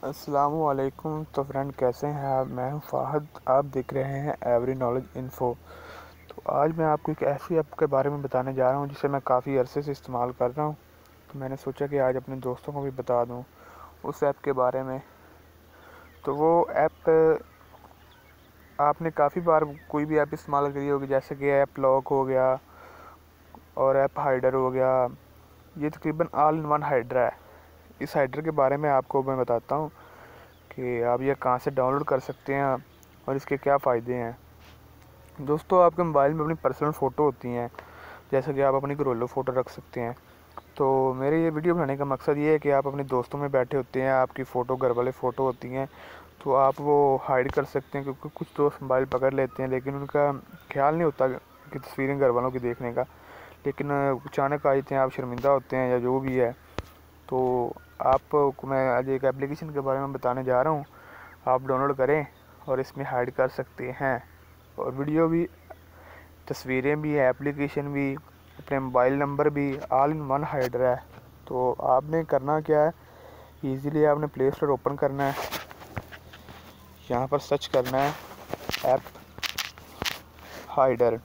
अस्सलामुअलैकुम। तो फ्रेंड, कैसे हैं आप? मैं हूं फ़ाहद, आप देख रहे हैं एवरी नॉलेज इन्फो। तो आज मैं आपको एक ऐसी ऐप के बारे में बताने जा रहा हूं जिसे मैं काफ़ी अरसे से इस्तेमाल कर रहा हूं। तो मैंने सोचा कि आज अपने दोस्तों को भी बता दूं उस ऐप के बारे में। तो वो ऐप आपने काफ़ी बार कोई भी ऐप इस्तेमाल करी होगी, जैसे कि ऐप लॉक हो गया और ऐप हाइडर हो गया। ये तकरीबन ऑल इन वन हाइडर है। इस हाइडर के बारे में आपको मैं बताता हूँ कि आप ये कहाँ से डाउनलोड कर सकते हैं और इसके क्या फ़ायदे हैं। दोस्तों, आपके मोबाइल में अपनी पर्सनल फ़ोटो होती हैं, जैसे कि आप अपनी घरेलू फ़ोटो रख सकते हैं। तो मेरे ये वीडियो बनाने का मकसद ये है कि आप अपने दोस्तों में बैठे होते हैं, आपकी फ़ोटो घर वाले फ़ोटो होती हैं, तो आप वो हाइड कर सकते हैं, क्योंकि कुछ दोस्त मोबाइल पकड़ लेते हैं लेकिन उनका ख्याल नहीं होता कि तस्वीरें घर वालों की देखने का। लेकिन अचानक आ जाते हैं, आप शर्मिंदा होते हैं या जो भी है। तो आपको मैं आज एक एप्लीकेशन के बारे में बताने जा रहा हूँ, आप डाउनलोड करें और इसमें हाइड कर सकते हैं, और वीडियो भी, तस्वीरें भी, एप्लीकेशन भी, अपने मोबाइल नंबर भी, ऑल इन वन हाइडर है। तो आपने करना क्या है, इजीली आपने प्ले स्टोर ओपन करना है, यहाँ पर सर्च करना है ऐप हाइडर।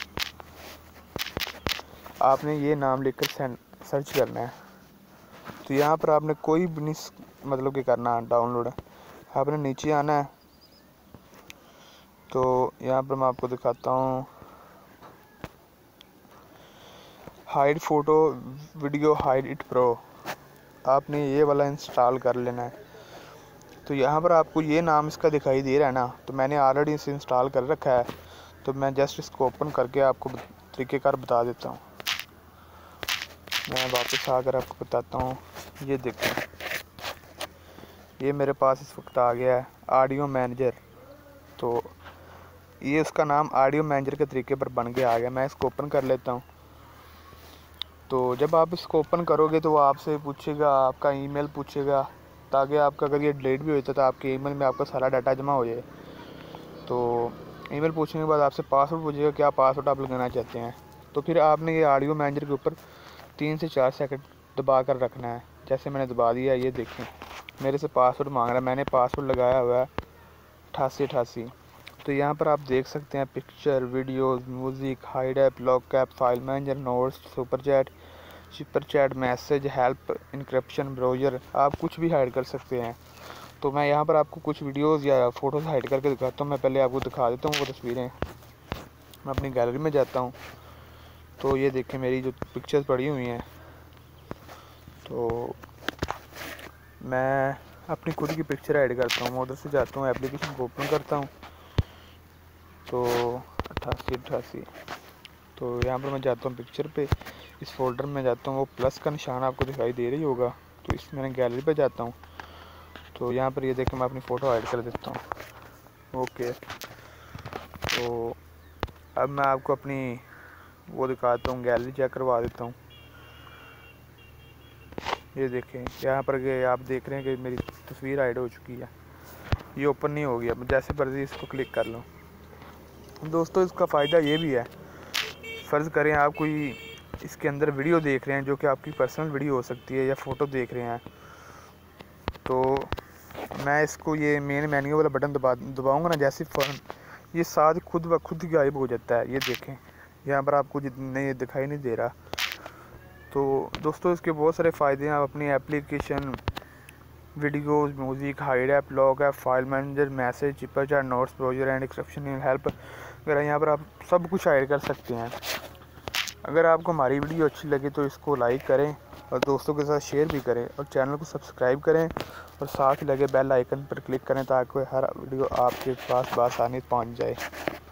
आपने ये नाम लिखकर सर्च करना है। तो यहाँ पर आपने कोई भी नहीं मतलब कि करना है डाउनलोड, आपने नीचे आना है। तो यहाँ पर मैं आपको दिखाता हूँ, hide photo video hide it pro. आपने ये वाला इंस्टॉल कर लेना है। तो यहाँ पर आपको ये नाम इसका दिखाई दे रहा है ना, तो मैंने ऑलरेडी इसे इंस्टॉल कर रखा है। तो मैं जस्ट इसको ओपन करके आपको तरीक़ेकार बता देता हूँ। मैं वापस आकर आपको बताता हूँ। ये देखें, ये मेरे पास इस वक्त आ गया है ऑडियो मैनेजर। तो ये उसका नाम ऑडियो मैनेजर के तरीके पर बन के आ गया। मैं इसको ओपन कर लेता हूँ। तो जब आप इसको ओपन करोगे तो वो आपसे पूछेगा, आपका ईमेल पूछेगा, ताकि आपका अगर ये डिलीट भी होता है तो आपके ईमेल में आपका सारा डाटा जमा हो जाए। तो ईमेल पूछने के बाद आपसे पासवर्ड पूछेगा, क्या पासवर्ड आप लगाना चाहते हैं। तो फिर आपने ये ऑडियो मैनेजर के ऊपर 3 से 4 सेकंड दबा कर रखना है। जैसे मैंने दबा दिया, ये देखें मेरे से पासवर्ड मांग रहा है। मैंने पासवर्ड लगाया हुआ है 8888। तो यहाँ पर आप देख सकते हैं picture, videos, music, hide app, lock app, file manager, notes, super chat, message, help, encryption, browser, आप कुछ भी हाइड कर सकते हैं। तो मैं यहाँ पर आपको कुछ वीडियोस या फ़ोटोज़ हाइड करके दिखाता हूँ। मैं पहले आपको दिखा देता हूँ वो तस्वीरें। मैं अपनी गैलरी में जाता हूँ, तो ये देखें मेरी जो पिक्चर्स पड़ी हुई हैं। तो मैं अपनी खुद की पिक्चर ऐड करता हूँ। मैं उधर से जाता हूँ, एप्लीकेशन को ओपन करता हूँ। तो 8888, तो यहाँ पर मैं जाता हूँ पिक्चर पे, इस फोल्डर में जाता हूँ। वो प्लस का निशान आपको दिखाई दे रही होगा, तो इसमें मैं गैलरी पे जाता हूँ। तो यहाँ पर ये देखें, मैं अपनी फ़ोटो ऐड कर देता हूँ। ओके, तो अब मैं आपको अपनी वो दिखाता हूँ, गैलरी चेक करवा देता हूँ। ये देखें, यहाँ पर आप देख रहे हैं कि मेरी तस्वीर ऐड हो चुकी है। ये ओपन नहीं होगी। अब जैसे मर्जी इसको क्लिक कर लो। दोस्तों, इसका फ़ायदा ये भी है, फ़र्ज़ करें आप कोई इसके अंदर वीडियो देख रहे हैं, जो कि आपकी पर्सनल वीडियो हो सकती है, या फ़ोटो देख रहे हैं, तो मैं इसको ये मेन मेन्यू वाला बटन दबाऊँगा ना, जैसे फ़ौरन ये साथ खुद ब खुद गायब हो जाता है। ये देखें, यहाँ पर आपको जितने दिखाई नहीं दे रहा। तो दोस्तों, इसके बहुत सारे फ़ायदे हैं। आप अपनी application, videos, music, hide app, lock app, file manager, message, super chat, notes, browser and exception, help वगैरह, यहाँ पर आप सब कुछ हाइड कर सकते हैं। अगर आपको हमारी वीडियो अच्छी लगे तो इसको लाइक करें और दोस्तों के साथ शेयर भी करें, और चैनल को सब्सक्राइब करें, और साथ ही लगे बेल आइकन पर क्लिक करें, ताकि हर वीडियो आपके पास आसानी पहुंच जाए।